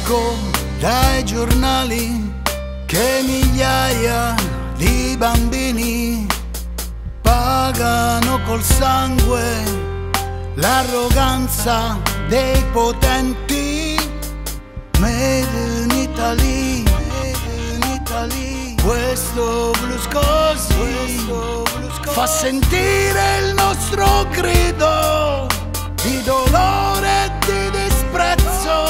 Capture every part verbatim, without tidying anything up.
Leggo dai giornali che migliaia di bambini pagano col sangue l'arroganza dei potenti. Made in Italy, made in Italy. Questo blues così fa sentire il nostro grido di dolore e di disprezzo.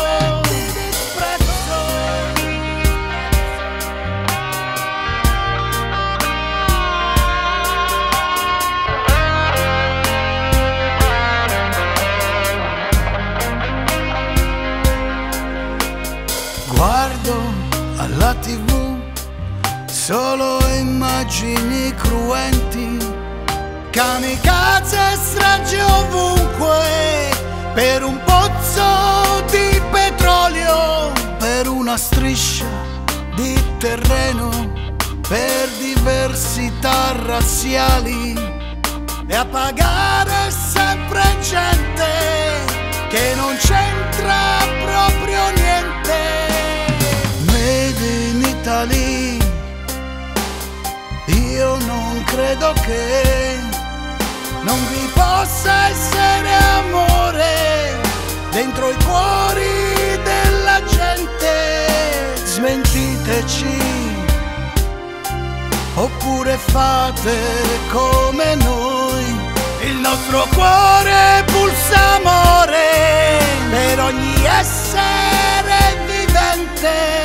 Guardo alla tivù solo immagini cruenti, kamikaze e stragi ovunque, per un pozzo di petrolio, per una striscia di terreno, per diversità razziali, e a pagare sempre gente che non c'entra proprio niente. Italy, io non credo che non vi possa essere amore dentro i cuori della gente. Smentiteci, oppure fate come noi. Il nostro cuore pulsa amore per ogni essere vivente.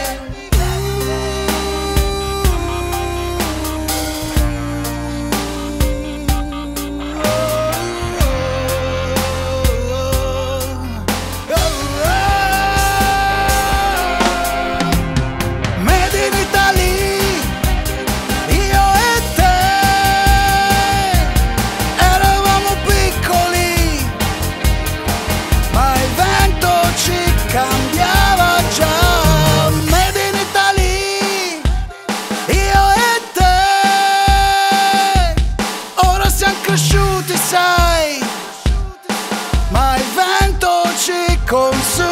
Cambiava già, made in Italy, io e te. Ora siamo cresciuti, sai, ma il vento ci consuma.